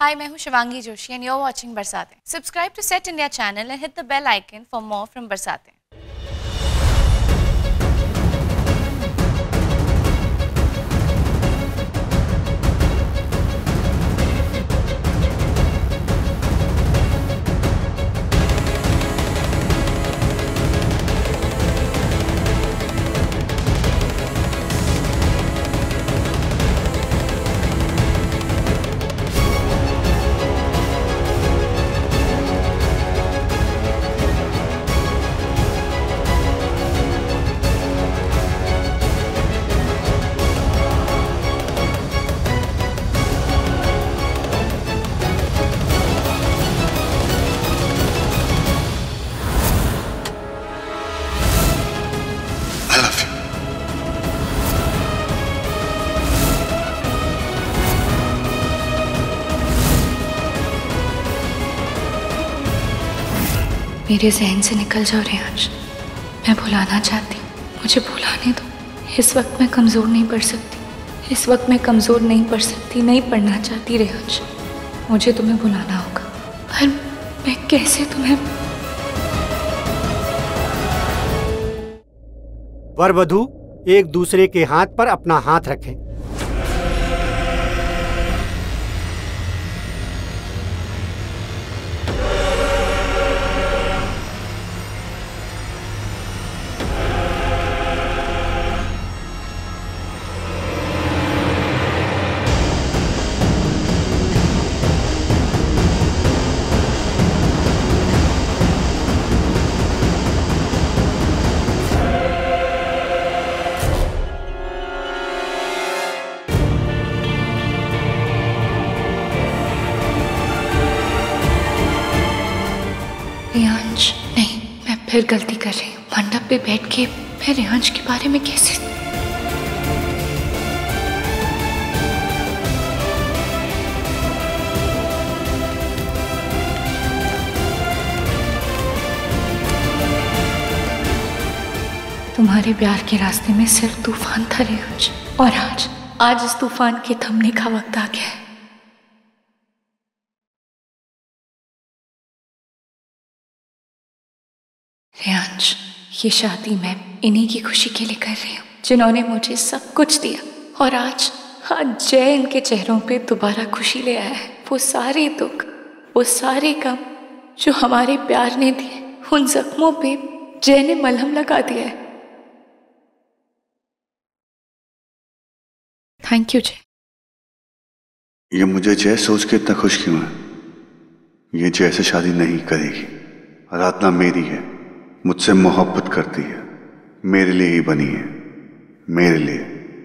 Hi, मैं हूँ Shivangi Joshi and you're watching Barsatein. Subscribe to Set India channel and hit the bell icon for more from Barsatein. मेरे जहन से निकल जाओ रेयांश। मैं भुलाना चाहती हूँ, मुझे भुलाने दो। इस वक्त मैं कमज़ोर नहीं पड़ सकती, इस वक्त मैं कमज़ोर नहीं पड़ सकती, नहीं पढ़ना चाहती रेयांश। मुझे तुम्हें भुलाना होगा, पर मैं कैसे तुम्हें। वर वधू एक दूसरे के हाथ पर अपना हाथ रखें। रेयांश नहीं, मैं फिर गलती कर रही हूँ। मंडप पे बैठ के मैं रेयांश के बारे में कैसे। तुम्हारे प्यार के रास्ते में सिर्फ तूफान था रेयांश, और आज इस तूफान के थमने का वक्त आ गया है। रेयांश, ये शादी मैं इन्हीं की खुशी के लिए कर रही हूँ जिन्होंने मुझे सब कुछ दिया, और आज जय इनके चेहरों पे दोबारा खुशी ले आया है। वो सारे दुख, वो सारे गम जो हमारे प्यार ने दिए, उन जख्मों पे जय ने मलहम लगा दिया है। थैंक यू जय। ये मुझे जय सोच के इतना खुश क्यों है? ये जय से शादी नहीं करेगी। आराधना मेरी है, मुझसे मोहब्बत करती है, मेरे लिए ही बनी है, मेरे लिए।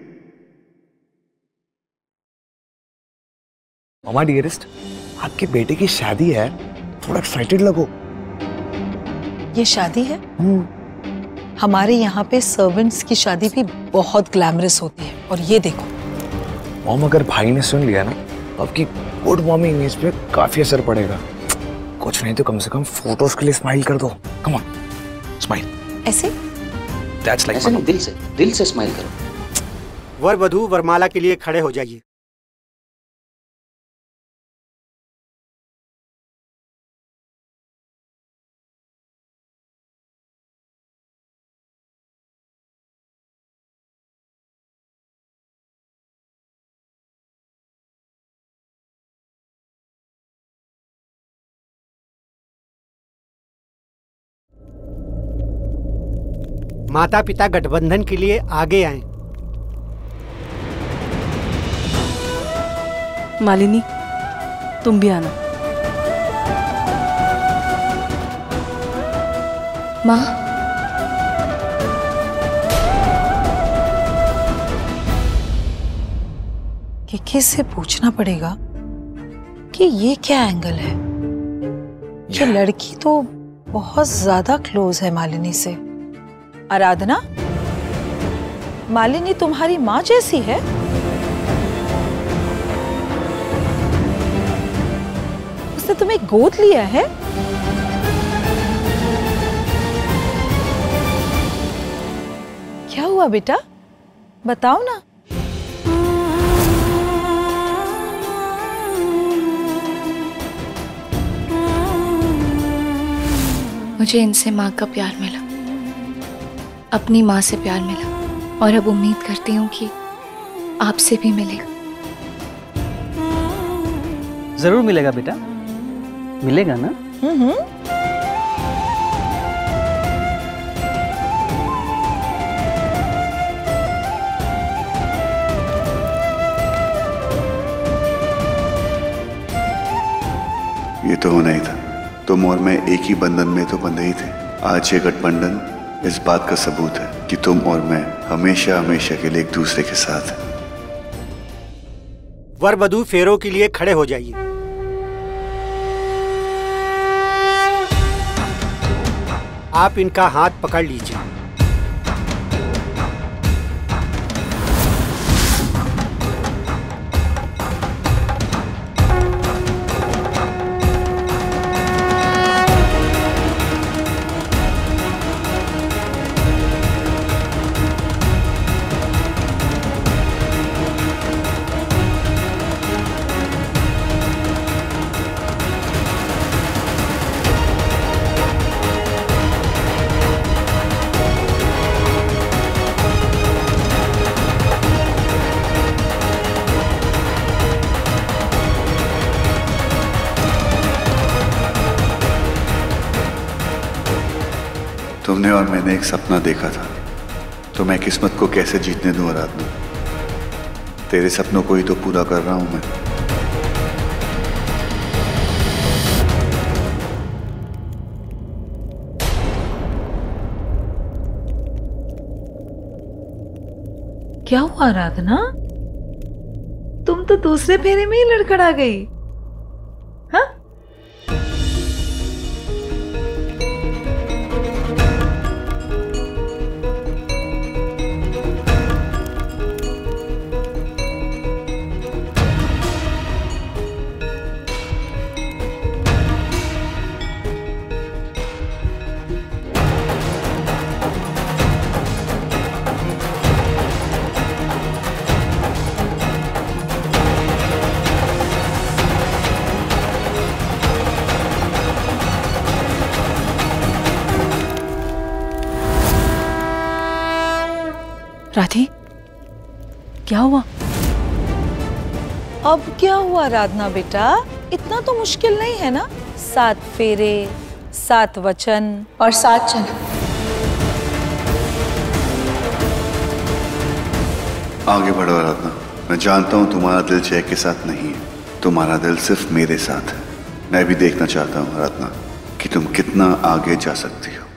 मामा डियरेस्ट, आपके बेटे की शादी है, थोड़ा एक्साइटेड लगो। ये शादी है? हमारे यहाँ पे सर्वेंट्स की शादी भी बहुत ग्लैमरस होती है, और ये देखो। मॉम, अगर भाई ने सुन लिया ना तो आपकी गुड मॉमी इमेज पे काफी असर पड़ेगा। कुछ नहीं तो कम से कम फोटोज के लिए स्माइल कर दो। Come on, smile. ऐसे? That's like ऐसे नहीं, दिल से स्माइल करो। वर वधू वरमाला के लिए खड़े हो जाइए। माता पिता गठबंधन के लिए आगे आएं। मालिनी, तुम भी आना। माँ, किसी से पूछना पड़ेगा कि ये क्या एंगल है। ये लड़की तो बहुत ज्यादा क्लोज है मालिनी से। आराधना, मालिनी तुम्हारी माँ जैसी है? उसने तुम्हें गोद लिया है? क्या हुआ बेटा, बताओ ना। मुझे इनसे माँ का प्यार मिला, अपनी माँ से प्यार मिला, और अब उम्मीद करती हूँ कि आपसे भी मिलेगा। जरूर मिलेगा बेटा, मिलेगा ना? ये तो होना ही था। तुम और मैं एक ही बंधन में तो बंधे ही थे। आज ये गठबंधन इस बात का सबूत है कि तुम और मैं हमेशा हमेशा के लिए एक दूसरे के साथ हैं। वर वधू फेरों के लिए खड़े हो जाइए। आप इनका हाथ पकड़ लीजिए। तुमने और मैंने एक सपना देखा था, तो मैं किस्मत को कैसे जीतने दूं आराधना? तेरे सपनों को ही तो पूरा कर रहा हूं मैं। क्या हुआ आराधना? तुम तो दूसरे फेरे में ही लड़खड़ा गई। हाँ? राधी, क्या हुआ? अब क्या हुआ आराधना बेटा? इतना तो मुश्किल नहीं है ना? 7 फेरे, 7 वचन और 7 जन्म। आगे बढ़ो आराधना। मैं जानता हूं तुम्हारा दिल जय के साथ नहीं है, तुम्हारा दिल सिर्फ मेरे साथ है। मैं भी देखना चाहता हूं आराधना कि तुम कितना आगे जा सकती हो।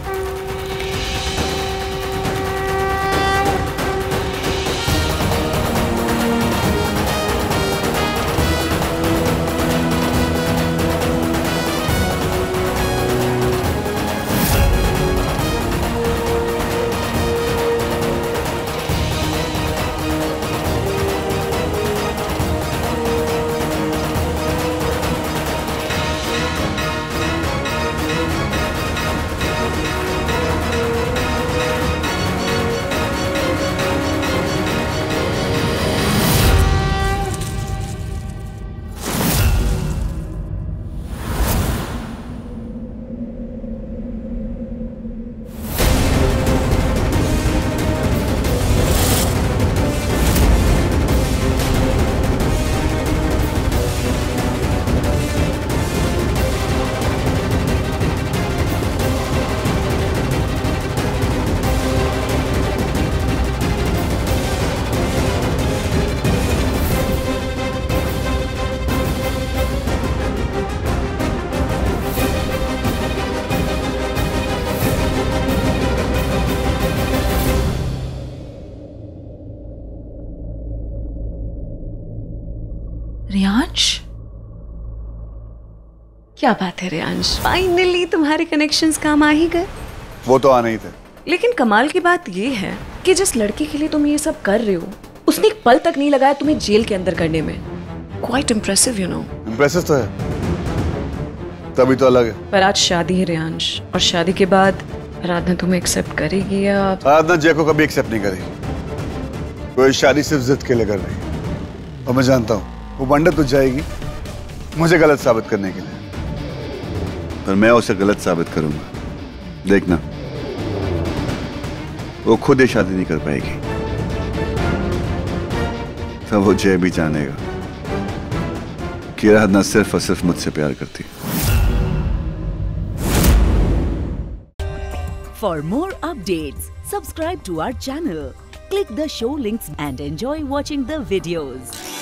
रेयांश, क्या बात है रेयांश, फाइनली तुम्हारे कनेक्शंस काम आ ही गए। वो तो आने ही थे। लेकिन कमाल की बात ये है कि जिस लड़की के लिए तुम ये सब कर रहे हो, उसने एक पल तक नहीं लगाया तुम्हें जेल के अंदर करने में। Quite impressive, you know. Impressive तो है, तभी तो अलग है। पर आज शादी है रेयांश, और शादी के बाद आराधना तुम्हें एक्सेप्ट करेगी या? आराधना जय को कभी एक्सेप्ट नहीं करेगी। वो शादी सिर्फ जिद के लिए कर रही है, और मैं जानता हूँ वो पंडित तो जाएगी मुझे गलत साबित करने के लिए, पर मैं उसे गलत साबित करूंगा। देखना, वो खुद ये शादी नहीं कर पाएगी, तो वो जय भी जानेगा कि आराधना सिर्फ और सिर्फ मुझसे प्यार करती है। For more updates, subscribe to our channel, click the show links and enjoy watching the videos.